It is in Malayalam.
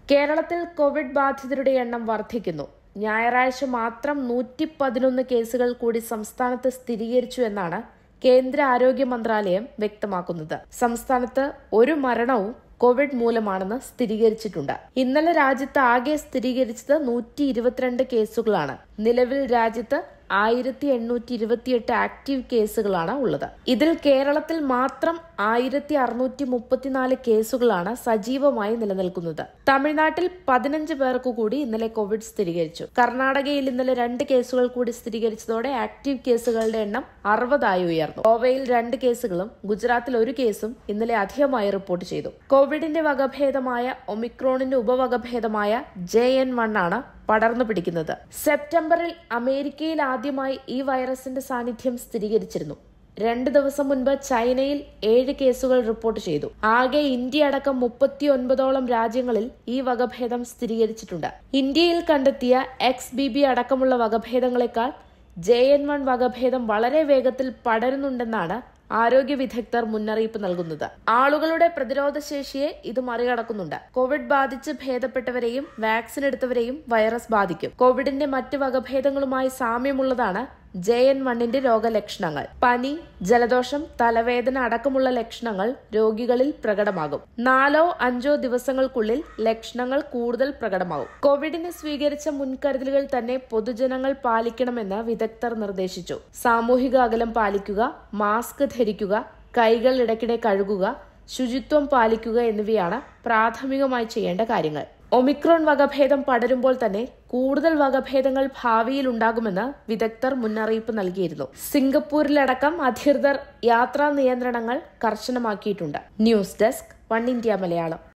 കേരളത്തിൽ കോവിഡ് ബാധിതരുടെ എണ്ണം വർദ്ധിക്കുന്നു. ഞായറാഴ്ച മാത്രം 111 കേസുകൾ കൂടി സംസ്ഥാനത്ത് സ്ഥിരീകരിച്ചു എന്നാണ് കേന്ദ്ര ആരോഗ്യ മന്ത്രാലയം വ്യക്തമാക്കുന്നത്. സംസ്ഥാനത്ത് ഒരു മരണവും കോവിഡ് മൂലമാണെന്ന് സ്ഥിരീകരിച്ചിട്ടുണ്ട്. ഇന്നലെ രാജ്യത്ത് ആകെ സ്ഥിരീകരിച്ചത് 122 കേസുകളാണ്. നിലവിൽ രാജ്യത്ത് 1828 ആക്റ്റീവ് കേസുകളാണ് ഉള്ളത്. ഇതിൽ കേരളത്തിൽ മാത്രം 1634 കേസുകളാണ് സജീവമായി നിലനിൽക്കുന്നത്. തമിഴ്നാട്ടിൽ 15 പേർക്ക് കൂടി ഇന്നലെ കോവിഡ് സ്ഥിരീകരിച്ചു. കർണാടകയിൽ ഇന്നലെ 2 കേസുകൾ കൂടി സ്ഥിരീകരിച്ചതോടെ ആക്റ്റീവ് കേസുകളുടെ എണ്ണം 60 ഉയർന്നു. ഗോവയിൽ 2 കേസുകളും ഗുജറാത്തിൽ 1 കേസും ഇന്നലെ അധികമായി റിപ്പോർട്ട് ചെയ്തു. കോവിഡിന്റെ വകഭേദമായ ഒമിക്രോണിന്റെ ഉപവകഭേദമായ JN1 ആണ് പടർന്നു പിടിക്കുന്നത്. സെപ്റ്റംബറിൽ അമേരിക്കയിൽ ആദ്യമായി ഈ വൈറസിന്റെ സാന്നിധ്യം സ്ഥിരീകരിച്ചിരുന്നു. 2 ദിവസം മുൻപ് ചൈനയിൽ 7 കേസുകൾ റിപ്പോർട്ട് ചെയ്തു. ആകെ ഇന്ത്യ അടക്കം 39ഓളം രാജ്യങ്ങളിൽ ഈ വകഭേദം സ്ഥിരീകരിച്ചിട്ടുണ്ട്. ഇന്ത്യയിൽ കണ്ടെത്തിയ XBB അടക്കമുള്ള വകഭേദങ്ങളെക്കാൾ JN1 വകഭേദം വളരെ വേഗത്തിൽ പടരുന്നുണ്ടെന്നാണ് ആരോഗ്യ വിദഗ്ധർ മുന്നറിയിപ്പ് നൽകുന്നത്. ആളുകളുടെ പ്രതിരോധ ശേഷിയെ ഇത് മറികടക്കുന്നുണ്ട്. കോവിഡ് ബാധിച്ച് ഭേദപ്പെട്ടവരെയും വാക്സിൻ എടുത്തവരെയും വൈറസ് ബാധിക്കും. കോവിഡിന്റെ മറ്റ് വകഭേദങ്ങളുമായി സാമ്യമുള്ളതാണ് JN1ന്റെ രോഗലക്ഷണങ്ങൾ. പനി, ജലദോഷം, തലവേദന അടക്കമുള്ള ലക്ഷണങ്ങൾ രോഗികളിൽ പ്രകടമാകും. 4-5 ദിവസങ്ങൾക്കുള്ളിൽ ലക്ഷണങ്ങൾ കൂടുതൽ പ്രകടമാകും. കോവിഡിന് സ്വീകരിച്ച മുൻകരുതലുകൾ തന്നെ പൊതുജനങ്ങൾ പാലിക്കണമെന്ന് വിദഗ്ധർ നിർദ്ദേശിച്ചു. സാമൂഹിക അകലം പാലിക്കുക, മാസ്ക് ധരിക്കുക, കൈകൾ ഇടയ്ക്കിടെ കഴുകുക, ശുചിത്വം പാലിക്കുക എന്നിവയാണ് പ്രാഥമികമായി ചെയ്യേണ്ട കാര്യങ്ങൾ. ഒമിക്രോൺ വകഭേദം പടരുമ്പോൾ തന്നെ കൂടുതൽ വകഭേദങ്ങൾ ഭാവിയിൽ ഉണ്ടാകുമെന്ന് വിദഗ്ധർ മുന്നറിയിപ്പ് നൽകിയിരുന്നു. സിംഗപ്പൂരിലടക്കം അധികൃതർ യാത്രാ നിയന്ത്രണങ്ങൾ കർശനമാക്കിയിട്ടുണ്ട്. News desk, one India Malayalam.